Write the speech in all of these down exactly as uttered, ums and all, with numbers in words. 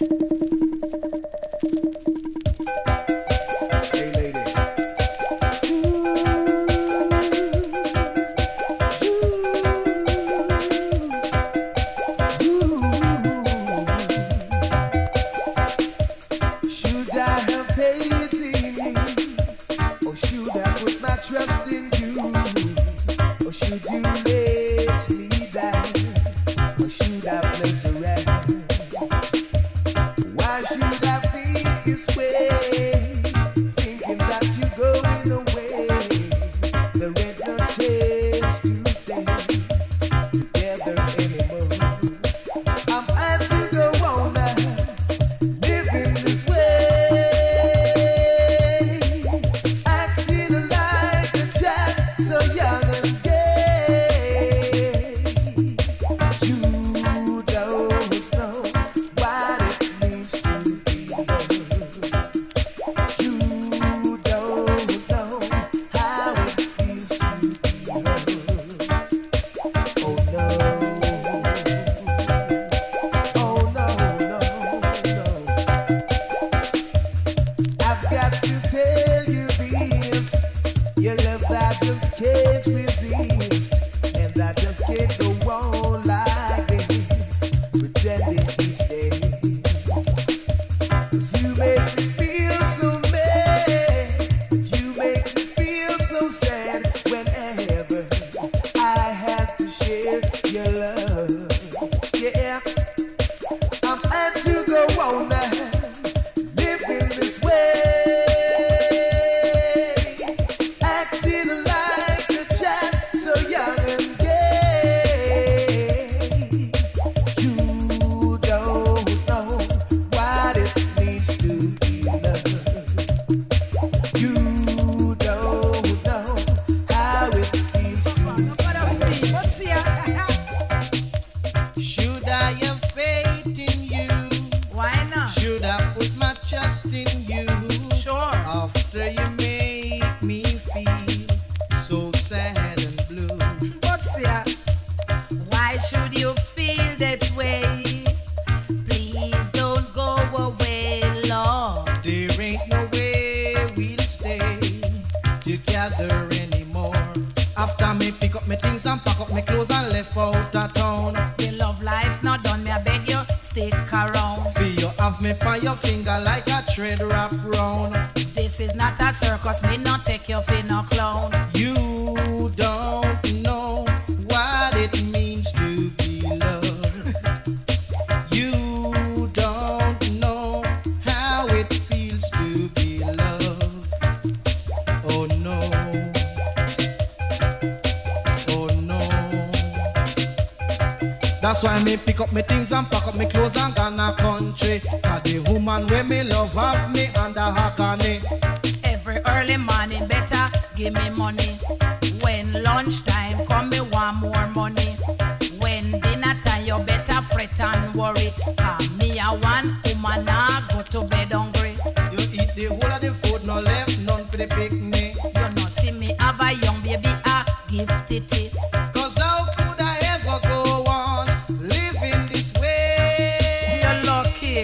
That's why me pick up me things and pack up me clothes and gone a country. Cause the woman where me love have me under her honey. Every early morning better give me money. When lunchtime come me want more money. When dinner time you better fret and worry. Cause me a one woman I go to bed hungry. You eat the whole of the food, no left none for the picnic. You no see me have a young baby a gift it. Cause how could I ever go on living this way? You're lucky.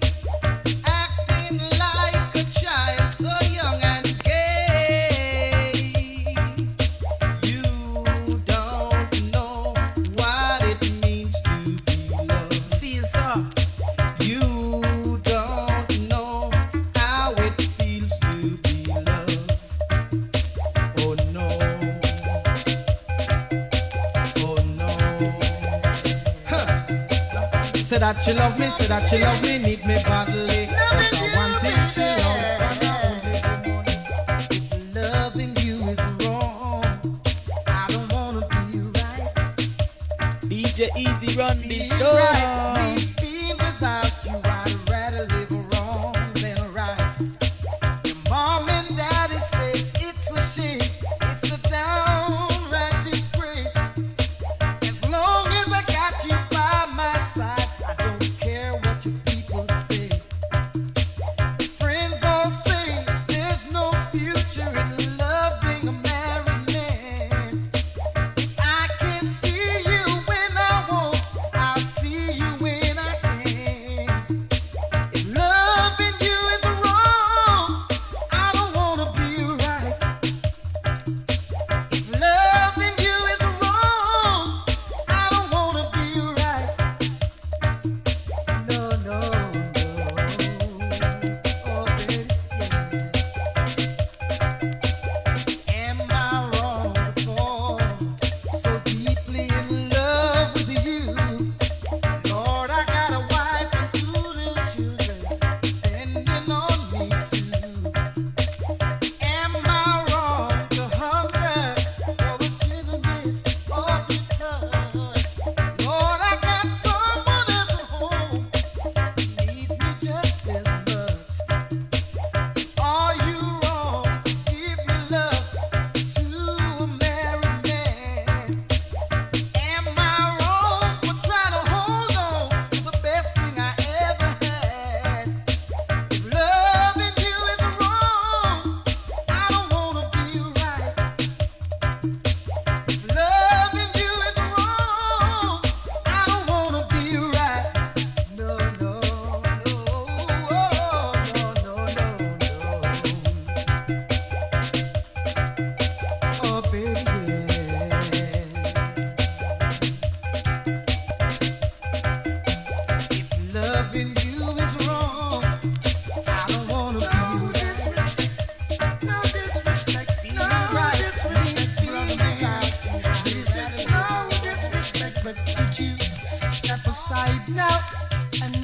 Acting like a child so young and gay. You don't know what it means to be loved. Feel so. You don't know how it feels to be loved. Oh no. Oh no. Huh. Say that she love me, say that she love me, need me badly. But the one thing she loves, if loving you is wrong, I don't wanna be right. D J Easy run the Be show. right, please be without you. I'd rather live wrong than right. Your mom and daddy say it's a shame, it's a downright disgrace. As long as I got you by my side, I don't care what you people say. Friends all say there's no future in loving a married man. I can see you when I want, I'll see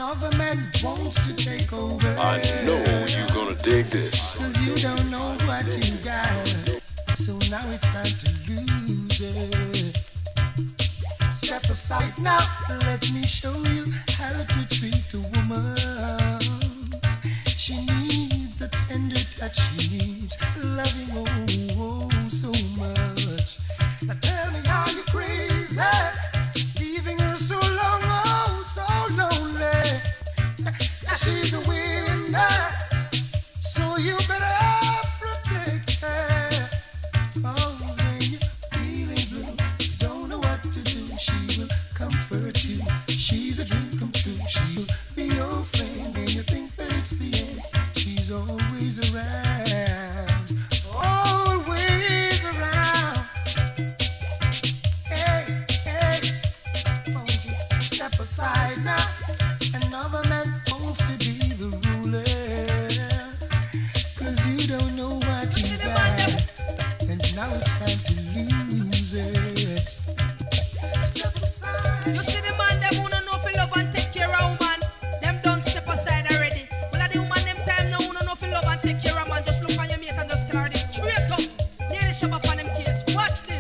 Another man wants to take over. I know you're gonna dig this. Cause you don't know what you got. So now it's time to lose it. Step aside now, let me show you how to treat a woman. She needs a tender touch, she needs loving oh, oh so much. Now tell me, are you crazy? Leaving her so long, oh so lonely. Now she's a winner, so you better protect her. Cause when you're feeling blue, you don't know what to do, she will comfort you. She's a dream come true, she'll be your friend. When you think that it's the end, she's always around, always around. Hey, hey, won't you step aside now? Another man wants to be the ruler. Cause you don't know what you got, and now it's time to lose it. Step aside. You see the man, them who don't know if love and take care of woman, them don't step aside already. Well, at the woman, them time now who don't know if love and take care of man, just look on your mate and just tell her this straight up. Nearly shove up on them kids. Watch this.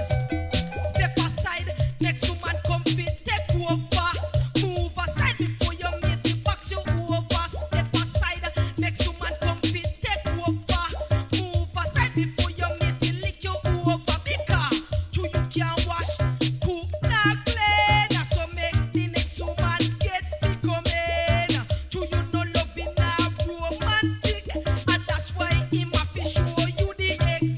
Step aside, next woman come fit, take over. Move aside before your mate the box you over. Step aside, next woman come fit, take over. Move aside before your mate the lick you over. Because two you can wash, cook, not clean. So make the next woman get big coming. Two you no loving now romantic, and that's why him have to show you the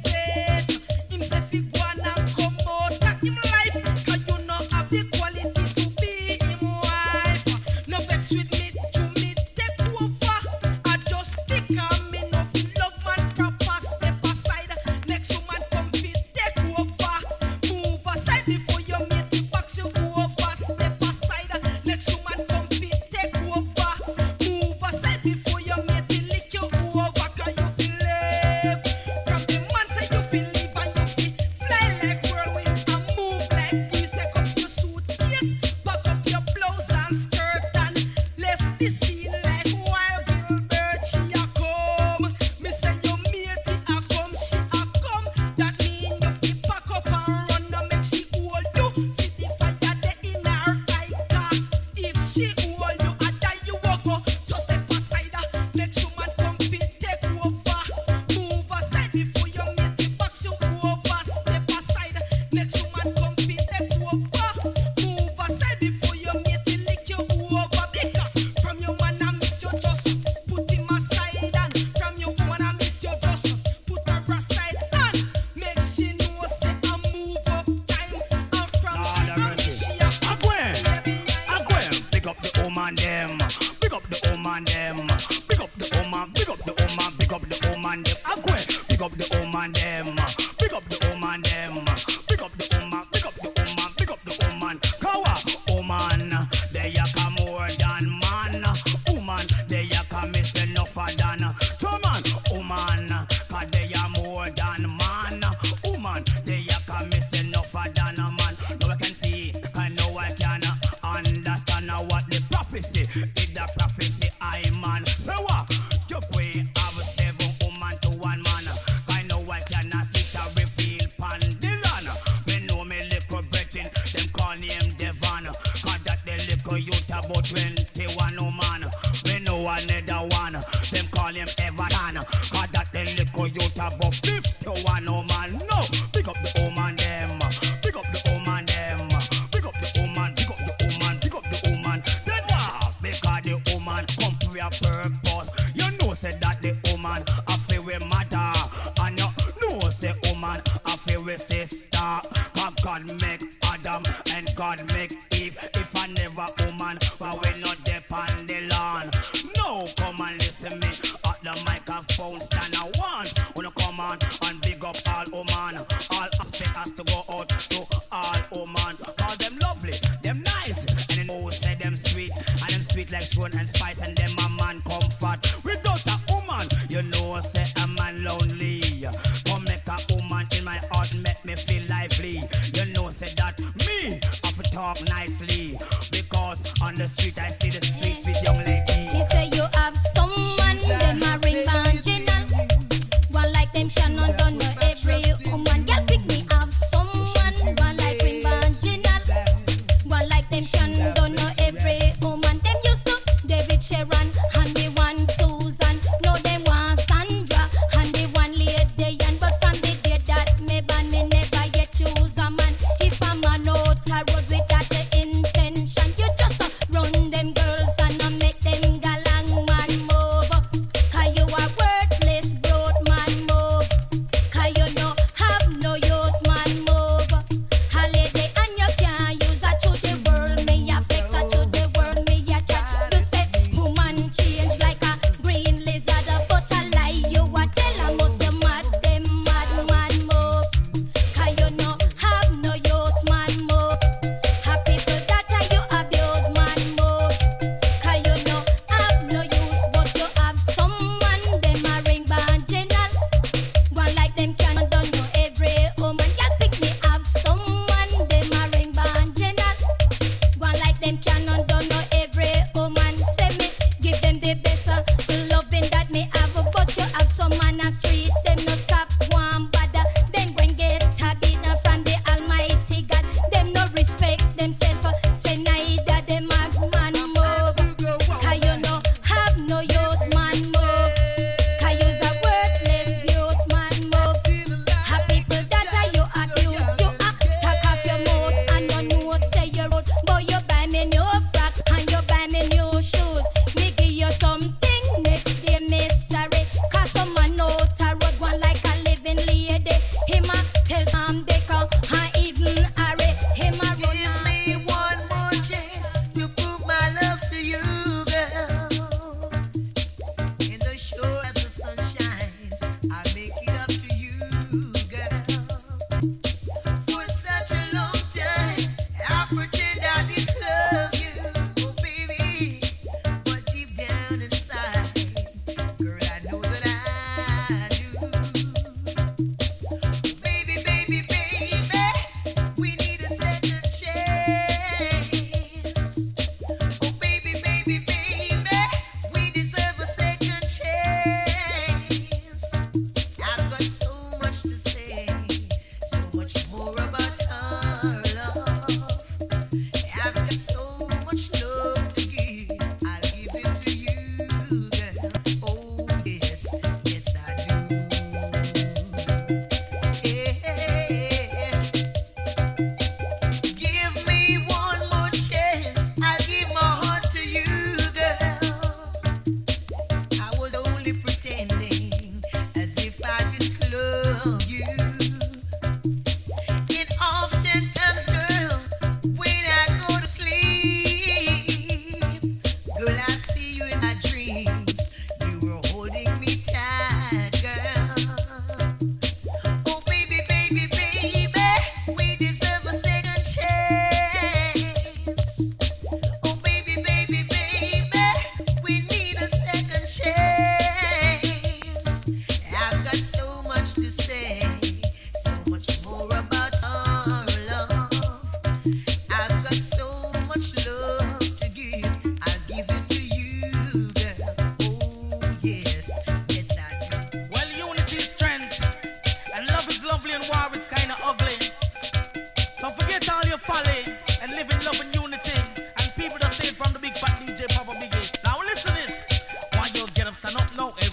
exit. Him say fi go and come out of him life, cause you no have the quality to be him wife. No vex with me, to me take over. I just think I'm me no fi love man proper. Step aside, next woman come fit take over. Move aside before you meet the box you over. Step aside, next woman come fit take over. Move aside before you meet the lick you over. Cause you feel live from the man say you feel live, and you feel fly like whirlwind and move like this. Take up your suitcase, pack up your blouse and skirt, and left the scene like wild Gilbert. She a come, me say your matey a come, she a come. That mean you feel pack up and run, no make she hold you. See the fire there in her eye, car. If she hold you, I die you walk go. So step aside, next woman come fit take over. Move aside before you meet the box you over. Step aside, next woman come fit take over. Move aside before you meet the lick you over. Because from your man I miss you, just put him aside, and from your woman I miss you, just put her aside, and make she know say I move up time. And from she Lord a have miss mercy. she a Agwen, Agwen, pick up the woman them, pick up the woman them, pick up the woman, pick up the woman, pick up the woman them. Agwen, pick up the woman them, pick up the woman them, pick up the woman, pick up the woman, pick up the woman. Kawa, woman, they ya come more than man. Woman, they ya come miss enough than. Come on, woman, cause they are more than man. Woman, they ya come miss enough than a man. Now I can see, I know I can understand what the prophecy is. The prophecy I man. So what? You pray have seven woman to one man. I know I cannot sit and reveal pan the land. Me know me little brethren, them call him Devon. Cause that the little youth about twenty-one woman. We know another one, them call him Everton. Cause that the little youth about fifty-one woman. No, pick up the woman them, pick up the woman them, pick up the woman, pick up the woman, pick up the woman. Then what? Because the woman come to a purpose. You know say that the woman a feel we mother, and you know say woman a feel we sister. Cause God make Adam and God make Eve. If I never woman, but we not depend the land. No, come and listen me at the microphone stand. I want wanna come on and big up all woman. All aspect has to go out to all woman. Cause them lovely, them nice, and then oh say them sweet, and them sweet like stone and spice, and them a man comfort. Without a woman, you know say a man lonely. Come make a woman in my heart, make me feel lively. You know say that me have to talk nicely, because on the street I see the sweet sweet young lady.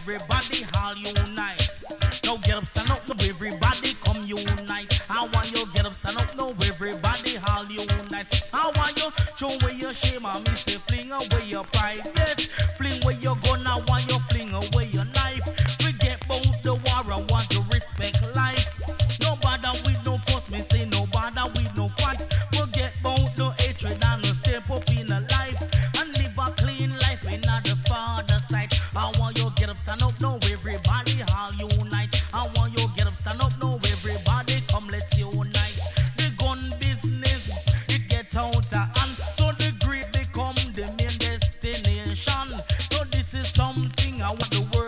everybody all unite. Now get up, stand up, now everybody come unite. I want you get up, stand up, now everybody all unite. I want you throw away your shame and me say fling away your pride. Yes, fling away your gun, I want you fling away your knife. Forget about the war, I want to respect life. No bother with no fuss, me say no bother with no fight. Forget about no hatred and no step up in a life. And live a clean life in the Father's sight. I want you get up, stand up, now everybody all unite. I want you get up, stand up, now everybody come let's unite. The gun business, it get out of hand. So the greed become the main destination. So this is something I want the world